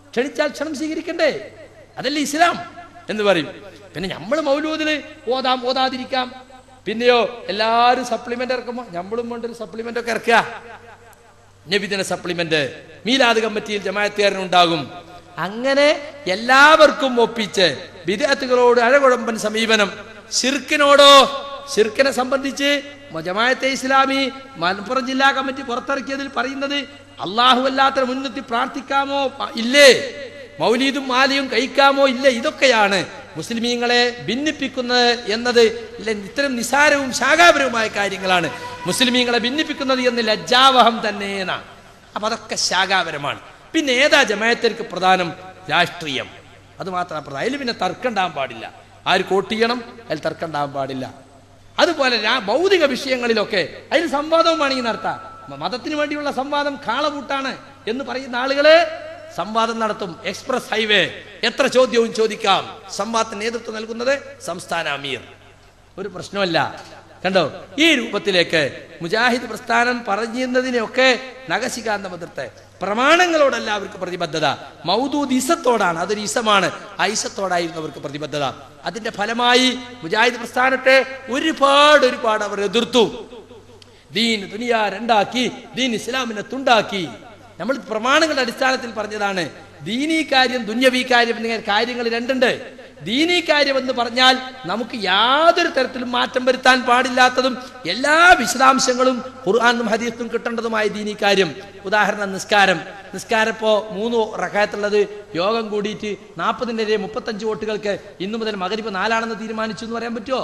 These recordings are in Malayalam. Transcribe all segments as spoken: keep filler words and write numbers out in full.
ക്ഷണിച്ചാൽ ക്ഷണം സ്വീകരിക്കണ്ടേ? അതല്ലേ ഇസ്ലാം എന്ന് പറയും. പിന്നെ നമ്മൾ മൗലൂദിന് ഓതാം ഓതാതിരിക്കാം. പിന്നെയോ എല്ലാവരും സപ്ലിമെന്റ് ഇറക്കുമ്പോൾ നമ്മളും കൊണ്ടൊരു സപ്ലിമെന്റ് ഒക്കെ ഇറക്കുക. നബിദിന സപ്ലിമെന്റ് മീലാദ് കമ്മിറ്റിയിൽ ജമാഅത്തുകാരനുണ്ടാകും. അങ്ങനെ എല്ലാവർക്കും ഒപ്പിച്ച് ബിദ്അത്തുകളോട് അഴകുഴമ്പൻ സമീപനം. ശിർക്കിനോടോ, ശിർക്കിനെ സംബന്ധിച്ച് ജമാഅത്തെ ഇസ്ലാമി മലപ്പുറം ജില്ലാ കമ്മിറ്റി പുറത്തിറക്കിയതിൽ പറയുന്നത് അള്ളാഹു അല്ലാത്ത മുൻനിർത്തി പ്രാർത്ഥിക്കാമോ ഇല്ലേ, മൗലീദും മാലയും കഴിക്കാമോ ഇല്ലേ, ഇതൊക്കെയാണ് മുസ്ലിമീങ്ങളെ ഭിന്നിപ്പിക്കുന്നത് എന്നത് ഇത്തരം നിസാരവും ശാഖാപരവുമായ കാര്യങ്ങളാണ് മുസ്ലിമീങ്ങളെ ഭിന്നിപ്പിക്കുന്നത് എന്ന് ലജ്ജാവഹം തന്നെ എന്നാണ്. അപ്പൊ അതൊക്കെ ശാഖാപരമാണ്. പിന്നെ ഏതാ ജമാഅത്തിற்கு പ്രധാനം? രാഷ്ട്രീയം. അത് മാത്രമാണ് പ്രധാനം. അതിൽ പിന്നെ തർക്കം ഉണ്ടാകാൻ പാടില്ല. ആര് കോട്ട് ചെയ്യണം, അതിൽ തർക്കം ഉണ്ടാകാൻ പാടില്ല. അതുപോലെ ഭൗതിക വിഷയങ്ങളിലൊക്കെ അതിൽ സംവാദവുമാണെങ്കിൽ നടത്താം. മതത്തിന് വേണ്ടിയുള്ള സംവാദം കാളകൂട്ടാണ് എന്ന് പറയുന്ന ആളുകള് സംവാദം നടത്തും. എക്സ്പ്രസ് ഹൈവേ എത്ര ചോദ്യവും ചോദിക്കാം. സംവാദത്തിന് നേതൃത്വം നൽകുന്നത് സംസ്ഥാന അമീർ. ഒരു പ്രശ്നമല്ല. കണ്ടോ, ഈ രൂപത്തിലേക്ക് മുജാഹിദ് പ്രസ്ഥാനം പറഞ്ഞിരുന്നതിനെയൊക്കെ നഖശികാന്തം എതിർത്ത് പ്രമാണങ്ങളോടല്ല അവർക്ക് പ്രതിബദ്ധത, മൗദൂദ് ഇസത്തോടാണ്. അതൊരു ഇസമാണ്. ആ ഇസത്തോടായിരുന്നു അവർക്ക് പ്രതിബദ്ധത. അതിന്റെ ഫലമായി മുജാഹിദ് പ്രസ്ഥാനത്തെ ഒരുപാട് ഒരുപാട് അവർ എതിർത്തു. ദീൻ ദുനിയ രണ്ടാക്കി, ദീൻ ഇസ്ലാമിനെ തുണ്ടാക്കി. നമ്മൾ പ്രമാണങ്ങളുടെ അടിസ്ഥാനത്തിൽ പറഞ്ഞതാണ്. ദീനീ കാര്യം ദുന്യവീ കാര്യം എന്നിങ്ങനെ കാര്യങ്ങൾ രണ്ടുണ്ട്. ദീനീ കാര്യം എന്ന് പറഞ്ഞാൽ നമുക്ക് യാതൊരു തരത്തിലും മാറ്റം വരുത്താൻ പാടില്ലാത്തതും എല്ലാ വിശദാംശങ്ങളും ഖുർആനും ഹദീസും കിട്ടേണ്ടതുമായ ദീനീ കാര്യം. ഉദാഹരണം നിസ്കാരം. നിസ്കാരം ഇപ്പോ മൂന്ന് റക്അത്തുള്ളത് യോഗം കൂടിയിട്ട് നാൽപ്പതിൻ്റെ മുപ്പത്തഞ്ച് വോട്ടുകൾക്ക് ഇന്നു മുതൽ മഗ്രിബ് നാലാണെന്ന് തീരുമാനിച്ചു എന്ന് പറയാൻ പറ്റുമോ?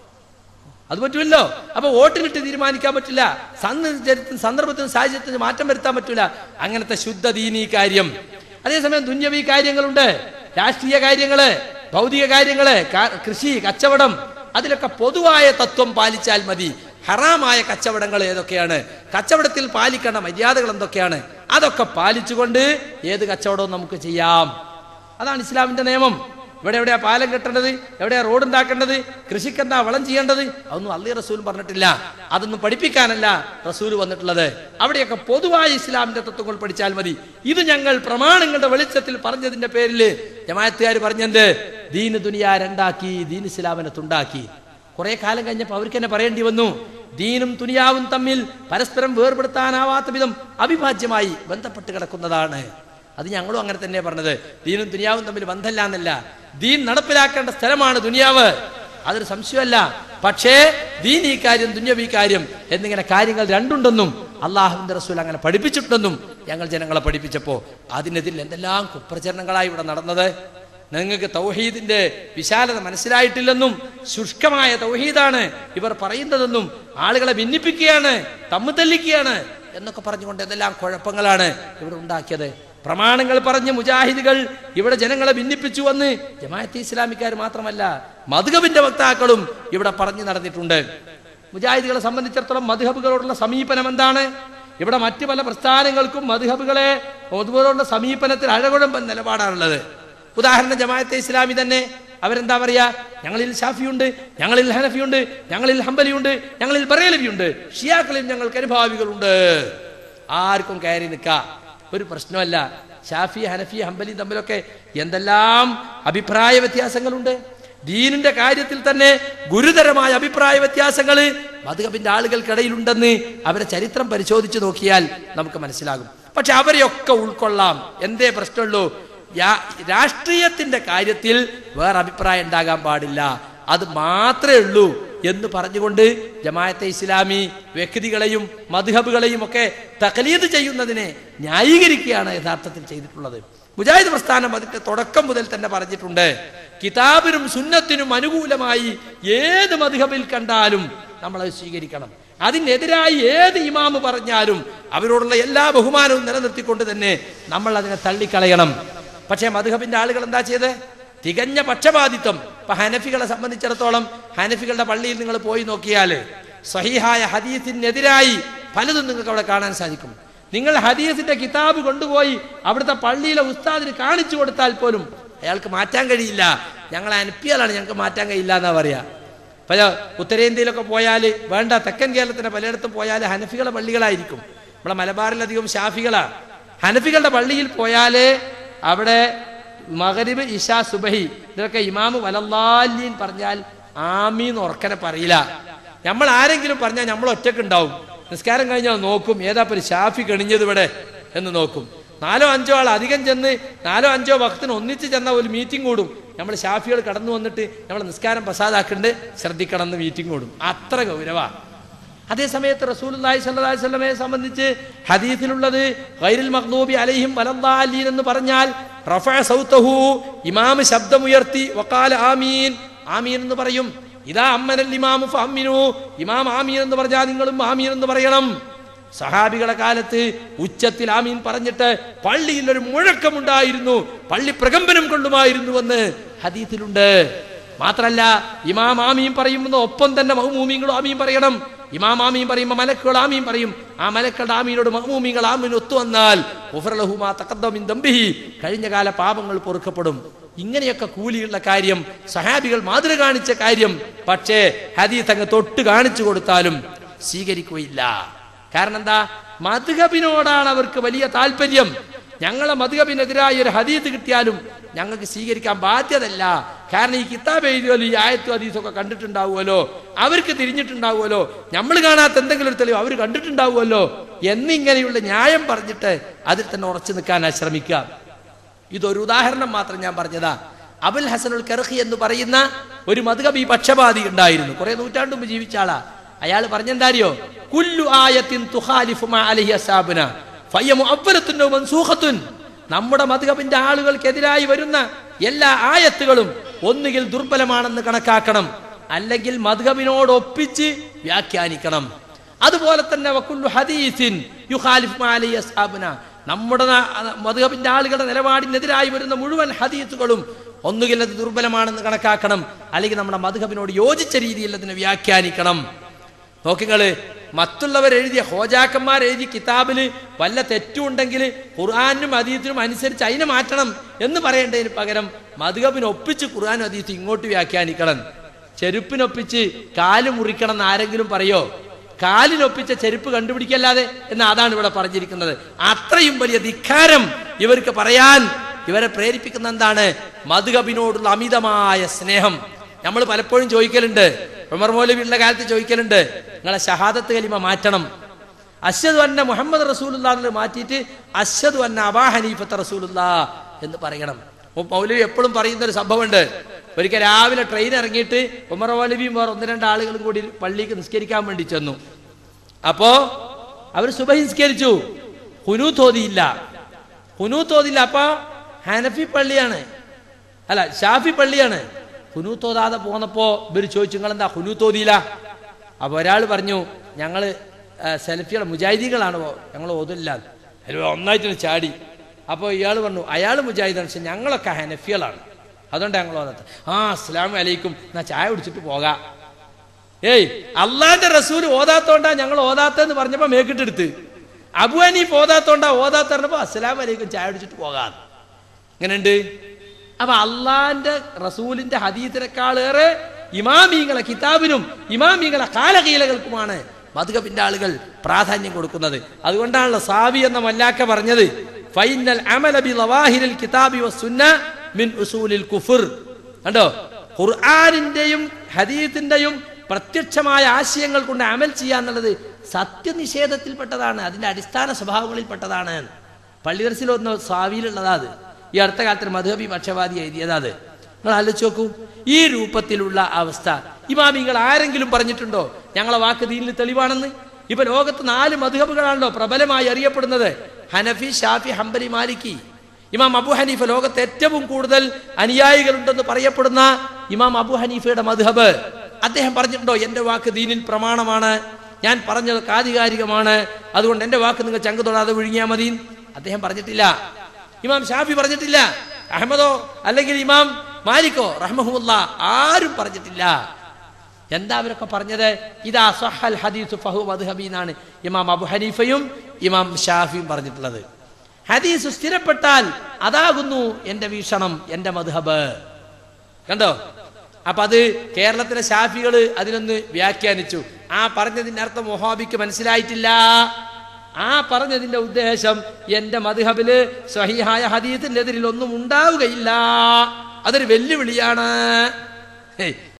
അത് പറ്റുമല്ലോ. അപ്പൊ വോട്ടിലിട്ട് തീരുമാനിക്കാൻ പറ്റില്ല. സന്ദർഭത്തിനും സാഹചര്യത്തിനും മാറ്റം വരുത്താൻ പറ്റില്ല. അങ്ങനത്തെ ശുദ്ധ ദീനീ കാര്യം. അതേസമയം ദുന്യവീ കാര്യങ്ങളുണ്ട്, രാഷ്ട്രീയ കാര്യങ്ങള്, ഭൗതിക കാര്യങ്ങള്, കൃഷി, കച്ചവടം. അതിലൊക്കെ പൊതുവായ തത്വം പാലിച്ചാൽ മതി. ഹറാമായ കച്ചവടങ്ങൾ ഏതൊക്കെയാണ്, കച്ചവടത്തിൽ പാലിക്കേണ്ട മര്യാദകൾ എന്തൊക്കെയാണ്, അതൊക്കെ പാലിച്ചുകൊണ്ട് ഏത് കച്ചവടവും നമുക്ക് ചെയ്യാം. അതാണ് ഇസ്ലാമിന്റെ നിയമം. ഇവിടെ എവിടെയാ പാലം കെട്ടേണ്ടത്, എവിടെയാ റോഡ് ഉണ്ടാക്കേണ്ടത്, കൃഷിക്കെന്താ വളം ചെയ്യേണ്ടത്, അതൊന്നും അള്ളി റസൂൽ പറഞ്ഞിട്ടില്ല. അതൊന്നും പഠിപ്പിക്കാനല്ല റസൂൽ വന്നിട്ടുള്ളത്. അവിടെയൊക്കെ പൊതുവായ ഇസ്ലാമിന്റെ തത്വങ്ങൾ പഠിച്ചാൽ മതി. ഇത് ഞങ്ങൾ പ്രമാണങ്ങളുടെ വെളിച്ചത്തിൽ പറഞ്ഞതിന്റെ പേരിൽ ജമാഅത്തുകാർ പറഞ്ഞത് ദീന് ദുനിയ രണ്ടാക്കി, ദീൻ ഇസ്ലാമിനെ തുണ്ടാക്കി. കുറെ കാലം കഴിഞ്ഞപ്പോൾ അവർക്ക് തന്നെ പറയേണ്ടി വന്നു, ദീനും ദുനിയാവും തമ്മിൽ പരസ്പരം വേർപെടുത്താനാവാത്ത വിധം അവിഭാജ്യമായി ബന്ധപ്പെട്ട് കിടക്കുന്നതാണ്. അത് ഞങ്ങളും അങ്ങനെ തന്നെ പറഞ്ഞത്. ദീനും ദുനിയാവും തമ്മിൽ ബന്ധമില്ല എന്നല്ല, ദീൻ നടപ്പിലാക്കേണ്ട സ്ഥലമാണ് ദുനിയാവ്, അതൊരു സംശയമല്ല. പക്ഷേ ദീൻ ഈ കാര്യം ദുന്യവി കാര്യം എന്നിങ്ങനെ കാര്യങ്ങൾ രണ്ടുണ്ടെന്നും അള്ളാഹുവിന്റെ റസൂൽ അങ്ങനെ പഠിപ്പിച്ചിട്ടുണ്ടെന്നും ഞങ്ങൾ ജനങ്ങളെ പഠിപ്പിച്ചപ്പോ അതിനെതിരിൽ എന്തെല്ലാം കുപ്രചരണങ്ങളായി ഇവിടെ നടന്നത്. നിങ്ങൾക്ക് തൗഹീദിന്റെ വിശാലത മനസ്സിലായിട്ടില്ലെന്നും ശുഷ്കമായ തൗഹീദാണ് ഇവർ പറയുന്നതെന്നും ആളുകളെ ഭിന്നിപ്പിക്കുകയാണ്, തമ്മിൽ തല്ലിക്കുകയാണ് എന്നൊക്കെ പറഞ്ഞുകൊണ്ട് എന്തെല്ലാം കുഴപ്പങ്ങളാണ് ഇവിടെ ഉണ്ടാക്കിയത്. പ്രമാണങ്ങൾ പറഞ്ഞ് മുജാഹിദുകൾ ഇവിടെ ജനങ്ങളെ ഭിന്നിപ്പിച്ചു വന്ന് ജമാഅത്തെ ഇസ്ലാമിക്കാർ മാത്രമല്ല മദ്ഹബിന്റെ വക്താക്കളും ഇവിടെ പറഞ്ഞു നടന്നിട്ടുണ്ട്. മുജാഹിദുകളെ സംബന്ധിച്ചിടത്തോളം മദ്ഹബുകളോടുള്ള സമീപനം എന്താണ്? ഇവിടെ മറ്റു പല പ്രസ്ഥാനങ്ങൾക്കും മദ്ഹബുകളെ മദ്ഹബുകളോടുള്ള സമീപനത്തിൽ അഴകുഴമ്പൻ നിലപാടാണുള്ളത്. ഉദാഹരണം ജമാഅത്തെ ഇസ്ലാമി തന്നെ അവരെന്താ പറയാ, ഞങ്ങളിൽ ഷാഫിയുണ്ട്, ഞങ്ങളിൽ ഹനഫിയുണ്ട്, ഞങ്ങളിൽ ഹംബലിയുണ്ട്, ഞങ്ങളിൽ ബറേലവിയുണ്ട്, ഷിയാക്കളിൽ ഞങ്ങൾക്ക് അനുഭാവികളുണ്ട്. ആർക്കും കയറി നിൽക്കാം, ഒരു പ്രശ്നമല്ല. ഷാഫി ഹനഫി ഹംബലി തമ്മിലൊക്കെ എന്തെല്ലാം അഭിപ്രായ വ്യത്യാസങ്ങളുണ്ട്. ദീനിന്റെ കാര്യത്തിൽ തന്നെ ഗുരുതരമായ അഭിപ്രായ വ്യത്യാസങ്ങൾ മദ്ഹബിന്റെ ആളുകൾക്കിടയിലുണ്ടെന്ന് അവരെ ചരിത്രം പരിശോധിച്ച് നോക്കിയാൽ നമുക്ക് മനസ്സിലാകും. പക്ഷെ അവരെയൊക്കെ ഉൾക്കൊള്ളാം. എന്തേ പ്രശ്നമുള്ളൂ? രാഷ്ട്രീയത്തിന്റെ കാര്യത്തിൽ വേറെ അഭിപ്രായം ഉണ്ടാകാൻ പാടില്ല, അത് മാത്രമേ ഉള്ളൂ എന്ന് പറഞ്ഞുകൊണ്ട് ജമാഅത്തെ ഇസ്ലാമി വ്യക്തികളെയും മദ്ഹബുകളെയും ഒക്കെ തഖ്ലീദ് ചെയ്യുന്നതിനെ ന്യായീകരിക്കുകയാണ് യഥാർത്ഥത്തിൽ ചെയ്തിട്ടുള്ളത്. മുജാഹിദ് പ്രസ്ഥാനം അതിന്റെ തുടക്കം മുതൽ തന്നെ പറഞ്ഞിട്ടുണ്ട്, കിതാബിനും സുന്നത്തിനും അനുകൂലമായി ഏത് മദ്ഹബിൽ കണ്ടാലും നമ്മൾ അത് സ്വീകരിക്കണം. അതിനെതിരായി ഏത് ഇമാമ് പറഞ്ഞാലും അവരോടുള്ള എല്ലാ ബഹുമാനവും നിലനിർത്തിക്കൊണ്ട് തന്നെ നമ്മൾ അതിനെ തള്ളിക്കളയണം. പക്ഷേ മദ്ഹബിന്റെ ആളുകൾ എന്താ ചെയ്ത്? തികഞ്ഞ പക്ഷപാതിത്വം. ഇപ്പൊ ഹനഫികളെ സംബന്ധിച്ചിടത്തോളം ഹനഫികളുടെ പള്ളിയിൽ നിങ്ങൾ പോയി നോക്കിയാൽ സ്വഹീഹായ ഹദീസിനെതിരായി പലതും നിങ്ങൾക്ക് അവിടെ കാണാൻ സാധിക്കും. നിങ്ങൾ ഹദീസിന്റെ കിതാബ് കൊണ്ടുപോയി അവിടുത്തെ പള്ളിയിലെ ഉസ്താദിന് കാണിച്ചു കൊടുത്താൽ പോലും അയാൾക്ക് മാറ്റാൻ കഴിയില്ല. ഞങ്ങൾ ഹനഫികളാണ്, ഞങ്ങൾക്ക് മാറ്റാൻ കഴിയില്ല എന്നാ പറയാ. പല ഉത്തരേന്ത്യയിലൊക്കെ പോയാൽ, വേണ്ട തെക്കൻ കേരളത്തിന്റെ പലയിടത്തും പോയാൽ ഹനഫികളുടെ പള്ളികളായിരിക്കും. നമ്മളെ മലബാറിലധികം ഷാഫികളാ. ഹനഫികളുടെ പള്ളിയിൽ പോയാല് അവിടെ മഗ്രിബ് ഇശാ സുബഹി ഇതൊക്കെ ഇമാമ് വലല്ലാലീൻ പറഞ്ഞാൽ ആമീൻ ഉറക്കനെ പറയില്ല. നമ്മൾ ആരെങ്കിലും പറഞ്ഞാൽ നമ്മൾ ഒറ്റക്ക് ഉണ്ടാവും. നിസ്കാരം കഴിഞ്ഞാൽ നോക്കും ഏതാ ഒരു ഷാഫി കണിഞ്ഞത് ഇവിടെ എന്ന് നോക്കും. നാലോ അഞ്ചോ ആൾ അധികം ചെന്ന് നാലോ അഞ്ചോ വക്തിന് ഒന്നിച്ച് ചെന്ന ഒരു മീറ്റിംഗ് കൂടും. നമ്മൾ ഷാഫികൾ കടന്നു വന്നിട്ട് നമ്മൾ നിസ്കാരം പ്രസാദാക്കണ്ട് ശ്രദ്ധിക്കണം എന്ന് മീറ്റിംഗ് കൂടും. അത്ര ഗൗരവമാണ്. അതേ സമയത്ത് റസൂലുള്ളാഹി സ്വല്ലല്ലാഹി അലൈഹി വസല്ലമയെ സംബന്ധിച്ച് ഹദീസിലുള്ളത് ഗൈറുൽ മഗ്ദൂബി അലൈഹിം വലദ്ദാലീൻ എന്ന് പറഞ്ഞാൽ റഫഅ സൗതഹു ഇമാം ശബ്ദമുയർത്തി വഖാല ആമീൻ ആമീൻ എന്ന് പറയും. ഇദാ അമ്മനൽ ഇമാമു ഫഅമ്മിനു ഇമാം ആമീൻ എന്ന് പറഞ്ഞാൽ നിങ്ങളും ആമീൻ എന്ന് പറയണം. സഹാബികളുടെ കാലത്ത് ഉച്ചത്തിൽ ആമീൻ പറഞ്ഞിട്ട് പള്ളിയിൽ ഒരു മുഴക്കമുണ്ടായിരുന്നു, പള്ളി പ്രകമ്പനം കൊള്ളുമായിരുന്നുവെന്ന് ഹദീസിലുണ്ട്. മാത്രല്ല ഇമാം ആമീൻ പറയുമ്പോൾ ഒപ്പം തന്നെ മഅ്മൂമീങ്ങളും ആമീൻ പറയണം. ഇമാം ആമീൻ പറയുമ്പോൾ മലക്കുകൾ ആമീൻ പറയും. ആ മലക്കളുടെ ആമീനോട് മഅ്മൂമീങ്ങൾ ആമീൻ ഒത്തു വന്നാൽ ഗുഫിറ ലഹു മാ തഖദ്ദമ മിൻ ദംബിഹി കഴിഞ്ഞ കാല പാപങ്ങൾ പൊറുക്കപ്പെടും. ഇങ്ങനെയൊക്കെ കൂലിയുള്ള കാര്യം, സഹാബികൾ മാതൃക കാണിച്ച കാര്യം. പക്ഷേ ഹദീസ് അങ്ങ് തൊട്ട് കാണിച്ചു കൊടുത്താലും സ്വീകരിക്കുകയില്ല. കാരണം എന്താ? മദ്ഹബിനോടാണ് അവർക്ക് വലിയ താല്പര്യം. ഞങ്ങളെ മദ്ഹബിനെതിരായ ഒരു ഹദീസ് കിട്ടിയാലും ഞങ്ങൾക്ക് സ്വീകരിക്കാൻ ബാധ്യതല്ല. കാരണം ഈ കിതാബ് എഴുതിയാലും ഈ ആയത്തും ഹദീസൊക്കെ കണ്ടിട്ടുണ്ടാവുമല്ലോ, അവർക്ക് തിരിഞ്ഞിട്ടുണ്ടാവുമല്ലോ, നമ്മൾ കാണാത്ത എന്തെങ്കിലും ഒരു തെളിവ് അവർ കണ്ടിട്ടുണ്ടാവുമല്ലോ എന്നിങ്ങനെയുള്ള ന്യായം പറഞ്ഞിട്ട് അതിൽ തന്നെ ഉറച്ചു നിൽക്കാനാണ് ശ്രമിക്കുക. ഇതൊരു ഉദാഹരണം മാത്രം ഞാൻ പറഞ്ഞതാ. അബുൽ ഹസനുൽ കർഖി എന്ന് പറയുന്ന ഒരു മദ്ഹബി പക്ഷപാതി ഉണ്ടായിരുന്നു. കുറെ നൂറ്റാണ്ട് മുമ്പ് ജീവിച്ച ആളാ. അയാൾ പറഞ്ഞെന്താറിയോ? കുല്ലു ആയത്തിൻ തുഖാലിഫു മാ അലൈഹി അസ്ഹാബുനാ ഫയ മുഅവ്വലത്തുൻ വ മൻസൂഖത്തുൻ. നമ്മുടെ മദ്ഹബിന്റെ ആളുകൾക്കെതിരായി വരുന്ന എല്ലാ ആയത്തുകളും ഒന്നുകിൽ ദുർബലമാണെന്ന് കണക്കാക്കണം, അല്ലെങ്കിൽ മദ്ഹബിനോട് ഒപ്പിച്ച് വ്യാഖ്യാനിക്കണം. അതുപോലെ തന്നെ വകുല്ലു ഹദീസിൻ യുഖാലിഫു മാ അലൈഹി അസ്ഹാബുനാ നമ്മുടെ മദ്ഹബിന്റെ ആളുകളുടെ നിലപാടിനെതിരായി വരുന്ന മുഴുവൻ ഹദീസുകളും ഒന്നുകിൽ അത് ദുർബലമാണെന്ന് കണക്കാക്കണം, അല്ലെങ്കിൽ നമ്മുടെ മദ്ഹബിനോട് യോജിച്ച രീതിയിൽ അതിനെ വ്യാഖ്യാനിക്കണം. നോക്കിങ്ങള്, മറ്റുള്ളവർ എഴുതിയ ഹോജാക്കന്മാർ എഴുതിയ കിതാബില് വല്ല തെറ്റുണ്ടെങ്കിൽ ഖുർആനും ഹദീസിനും അനുസരിച്ച് അതിനെ മാറ്റണം എന്ന് പറയേണ്ടതിന് പകരം മദ്ഹബിനൊപ്പിച്ച് ഖുർആനും ഹദീസും ഇങ്ങോട്ട് വ്യാഖ്യാനിക്കണം. ചെരുപ്പിനൊപ്പിച്ച് കാല് മുറിക്കണം എന്ന് ആരെങ്കിലും പറയോ? കാലിനൊപ്പിച്ച ചെരുപ്പ് കണ്ടുപിടിക്കല്ലാതെ എന്ന് അതാണ് ഇവിടെ പറഞ്ഞിരിക്കുന്നത്. അത്രയും വലിയ ധിക്കാരം ഇവർക്ക് പറയാൻ ഇവരെ പ്രേരിപ്പിക്കുന്ന എന്താണ്? മദ്ഹബിനോടുള്ള അമിതമായ സ്നേഹം. നമ്മൾ പലപ്പോഴും ചോദിക്കലുണ്ട്, ഉമർ മൗലവിയുടെ കാലത്ത് ചോദിക്കലുണ്ട്, നിങ്ങളെ ഷഹാദത്ത് കലിമ മാറ്റണം, അശ്ഹദു അന്ന മുഹമ്മദ് റസൂലുള്ളാഹി എന്ന് മാറ്റിയിട്ട് അശ്ഹദു അന്ന അബാ ഹനീഫത്ത് റസൂലുള്ളാഹി എന്ന് പറയണം. മൗലവി എപ്പോഴും പറയുന്ന ഒരു സംഭവമുണ്ട്. ഒരിക്കൽ രാവിലെ ട്രെയിൻ ഇറങ്ങിയിട്ട് ഉമർ മൗലവിയും വേറെ ഒന്ന് രണ്ട് ആളുകളും കൂടി പള്ളിക്ക് നിസ്കരിക്കാൻ വേണ്ടി ചെന്നു. അപ്പോ അവർ സുബഹി നിസ്കരിച്ചു, ഖുനൂത്ത് ഓതിയില്ല. ഖുനൂത്ത് ഓതില്ല. അപ്പൊ ഹനഫി പള്ളിയാണ്, അല്ല ഷാഫി പള്ളിയാണ്. ഖുനൂത്ത് ഓതാതെ പോന്നപ്പോ ഇവർ ചോദിച്ചു, നിങ്ങൾ എന്താ ഖുനൂത്ത് ഓതിയില്ല? അപ്പൊ ഒരാൾ പറഞ്ഞു, ഞങ്ങള് സെൽഫിയുടെ മുജാഹിദീകളാണ്, ഞങ്ങൾ ഓതില്ല. അതിൽ ഒന്നായിട്ട് ചാടി. അപ്പോൾ ഇയാൾ പറഞ്ഞു, അയാൾ മുജാഹിദാണ്, പക്ഷെ ഞങ്ങളൊക്കെ ഹനഫികളാണ്, അതുകൊണ്ട് ഞങ്ങൾ ഓതാത്ത. ആ അസ്സലാമു അലൈക്കും, എന്നാ ചായ കുടിച്ചിട്ട് പോകാം. ഏയ് അള്ളാന്റെ റസൂൽ ഓതാത്തോണ്ടാ ഞങ്ങൾ ഓതാത്തെന്ന് പറഞ്ഞപ്പോ മേക്കിട്ടെടുത്ത്. അബു ഹനീഫ് ഓതാത്തോണ്ടാ ഓതാത്ത പറഞ്ഞപ്പോ അസ്സലാമു അലൈക്കും ചായ കുടിച്ചിട്ട് പോകാം. ഇങ്ങനെയുണ്ട്. അപ്പൊ അള്ളാന്റെ റസൂലിന്റെ ഹദീസിനേക്കാളേറെ ഇമാമീങ്ങളെ കിതാബിനും ഇമാമീങ്ങളെ കാലകീലകൾക്കുമാണ് മദ്ഹബിന്റെ ആളുകൾ പ്രാധാന്യം കൊടുക്കുന്നത്. അതുകൊണ്ടാണല്ലോ സാവി എന്ന മല്ലാക്ക പറഞ്ഞത്, ഫൈനൽ അമല ബി ലവാഹിരിൽ കിതാബി വസ്സുന്ന മിൻ ഉസൂലിൽ കുഫർ. കണ്ടോ, ഖുർആനിന്റെയും ഹദീസിന്റെയും പ്രത്യക്ഷമായ ആശയങ്ങൾ കൊണ്ട് അമൽ ചെയ്യാന്നുള്ളത് സത്യനിഷേധത്തിൽപ്പെട്ടതാണ്, അതിന്റെ അടിസ്ഥാന സ്വഭാവങ്ങളിൽപ്പെട്ടതാണ്. പള്ളിദർസിൽ ഒന്ന് സാവിയിലുള്ളതാ അത്. ഈ അടുത്ത കാലത്ത് മദ്ഹബി പക്ഷപാതി എഴുതിയതാ അത്. നിങ്ങൾ ആലോചിച്ച് നോക്കൂ, ഈ രൂപത്തിലുള്ള അവസ്ഥ ഇമാമിങ്ങൾ ആരെങ്കിലും പറഞ്ഞിട്ടുണ്ടോ ഞങ്ങളെ വാക്ക് ദീനിൽ തെളിവാണെന്ന്? ഇപ്പൊ ലോകത്ത് നാല് മദ്ഹബുകളാണല്ലോ പ്രബലമായി അറിയപ്പെടുന്നത്, ഹനഫി, ഷാഫി, ഹംബലി, മാലിക്കി. ഇമാം അബു ഹനീഫ ലോകത്ത് ഏറ്റവും കൂടുതൽ അനുയായികളുണ്ടെന്ന് പറയപ്പെടുന്ന ഇമാം അബു ഹനീഫയുടെ മദ്ഹബ്, അദ്ദേഹം പറഞ്ഞിട്ടുണ്ടോ എന്റെ വാക്ക് ദീനിൽ പ്രമാണമാണ്, ഞാൻ പറഞ്ഞത് ആധികാരികമാണ്, അതുകൊണ്ട് എന്റെ വാക്ക് നിങ്ങൾ ചങ്ക് തൊടാതെ വിഴുങ്ങിയാൽ മതി? അദ്ദേഹം പറഞ്ഞിട്ടില്ല. ഇമാം ഷാഫി പറഞ്ഞിട്ടില്ല. അഹമ്മദോ അല്ലെങ്കിൽ ഇമാം മാലിക്കോ റഹ്മഹുല്ലാ ആരും പറഞ്ഞിട്ടില്ല. എന്താ അവരൊക്കെ പറഞ്ഞത്? ഇദാ സഹൽ ഹദീസു ഫഹു മദ്ഹബി എന്നാണ് ഇമാം അബു ഹനീഫയും ഇമാം ഷാഫിയും പറഞ്ഞിട്ടുള്ളത്. ഹദീസ് സ്ഥിരപ്പെട്ടാൽ അതാകുന്നു എന്റെ വീക്ഷണം, എന്റെ മദ്ഹബ്. കണ്ടോ? അപ്പൊ അത് കേരളത്തിലെ ഷാഫികള് അതിനൊന്ന് വ്യാഖ്യാനിച്ചു. ആ പറഞ്ഞതിന്റെ അർത്ഥം വഹാബിക്ക് മനസ്സിലായിട്ടില്ല ആ പറഞ്ഞതിന്റെ ഉദ്ദേശം എന്റെ മദ്ഹബില് സ്വഹീഹായ ഹദീസിന്റെ എതിരിൽ ഒന്നും ഉണ്ടാവുകയില്ല, അതൊരു വെല്ലുവിളിയാണ്.